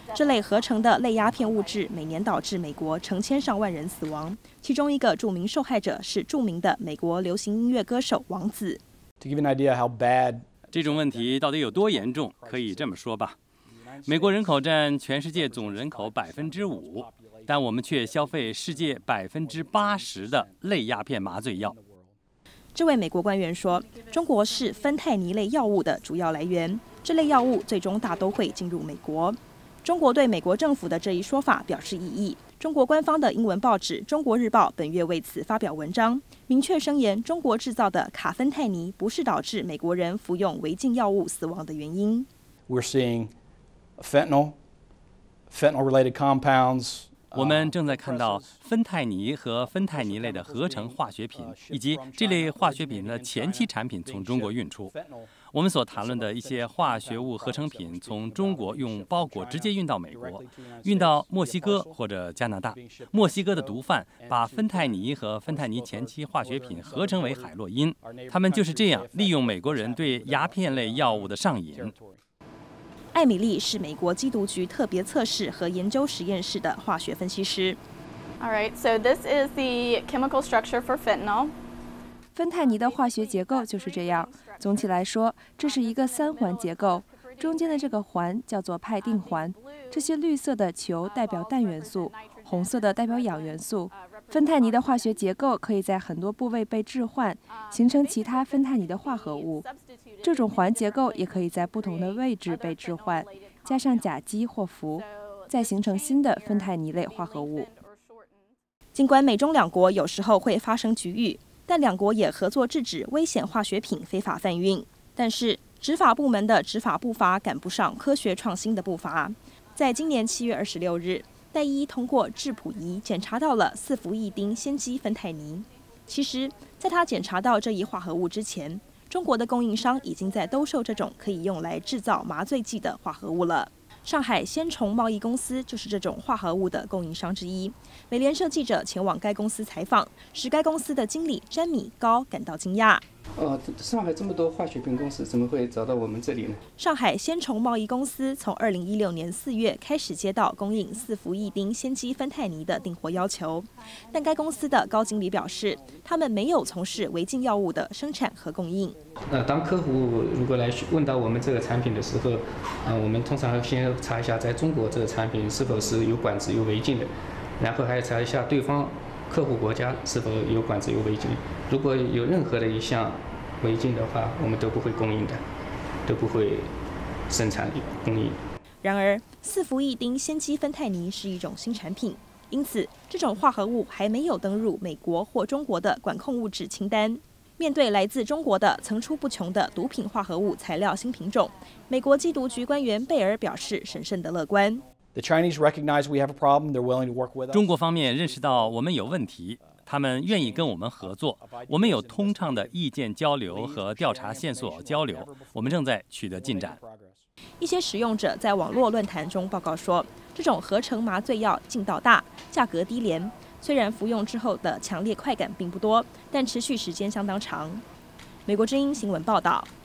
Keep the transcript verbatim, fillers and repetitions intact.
这类合成的类鸦片物质每年导致美国成千上万人死亡，其中一个著名受害者是著名的美国流行音乐歌手王子。 To give you an idea how bad 这种问题到底有多严重？可以这么说吧，美国人口占全世界总人口百分之五，但我们却消费世界百分之八十的类鸦片麻醉药。 这位美国官员说，中国是芬太尼类药物的主要来源，这类药物最终大都会进入美国。中国对美国政府的这一说法表示异议。中国官方的英文报纸《中国日报》本月为此发表文章，明确声言中国制造的卡芬太尼不是导致美国人服用违禁药物死亡的原因。 We're seeing fentanyl, fentanyl-related compounds. 我们正在看到芬太尼和芬太尼类的合成化学品，以及这类化学品的前期产品从中国运出。我们所谈论的一些化学物合成品从中国用包裹直接运到美国，运到墨西哥或者加拿大。墨西哥的毒贩把芬太尼和芬太尼前期化学品合成为海洛因，他们就是这样利用美国人对鸦片类药物的上瘾。 艾米丽是美国缉毒局特别测试和研究实验室的化学分析师。 All right, so this is the chemical structure for fentanyl. 芬太尼的化学结构就是这样。总体来说，这是一个三环结构，中间的这个环叫做派定环。这些绿色的球代表氮元素，红色的代表氧元素。芬太尼的化学结构可以在很多部位被置换，形成其他芬太尼的化合物。这种环结构也可以在不同的位置被置换，加上甲基或氟，再形成新的芬太尼类化合物。 尽管美中两国有时候会发生局域，但两国也合作制止危险化学品非法贩运。但是执法部门的执法步伐赶不上科学创新的步伐。在今年七月二十六日，戴伊通过质谱仪检查到了四氟异丁羟基芬太尼。其实，在他检查到这一化合物之前，中国的供应商已经在兜售这种可以用来制造麻醉剂的化合物了。上海仙虫贸易公司就是这种化合物的供应商之一。美联社记者前往该公司采访，使该公司的经理詹米高感到惊讶。 哦，上海这么多化学品公司，怎么会找到我们这里呢？ 上海仙虫贸易公司从二零一六年四月开始接到供应四氟异丁羟基芬太尼的订货要求，但该公司的高经理表示，他们没有从事违禁药物的生产和供应。 那当客户如果来问到我们这个产品的时候，呃，我们通常先查一下在中国这个产品是否是有管制有违禁的，然后还要查一下对方客户国家是否有管制有违禁。如果有任何的一项违禁的话，我们都不会供应的，都不会生产供应。 然而，四氟异丁羟基芬太尼是一种新产品，因此这种化合物还没有登入美国或中国的管控物质清单。面对来自中国的层出不穷的毒品化合物材料新品种，美国缉毒局官员贝尔表示审慎的乐观。 中国方面认识到我们有问题，他们愿意跟我们合作。我们有通畅的意见交流和调查线索交流，我们正在取得进展。 一些使用者在网络论坛中报告说，这种合成麻醉药劲道大，价格低廉。虽然服用之后的强烈快感并不多，但持续时间相当长。美国之音新闻报道。